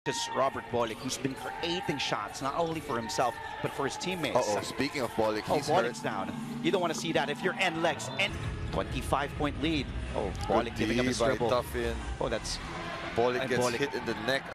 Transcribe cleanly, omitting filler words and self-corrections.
Just Robert Bolick, who's been creating shots not only for himself but for his teammates. Speaking of Bolick, he's Bolick's down. You don't want to see that if you're end legs and 25-point lead. Bolick giving up a dribble. Tough in. That's Bolick gets hit in the neck.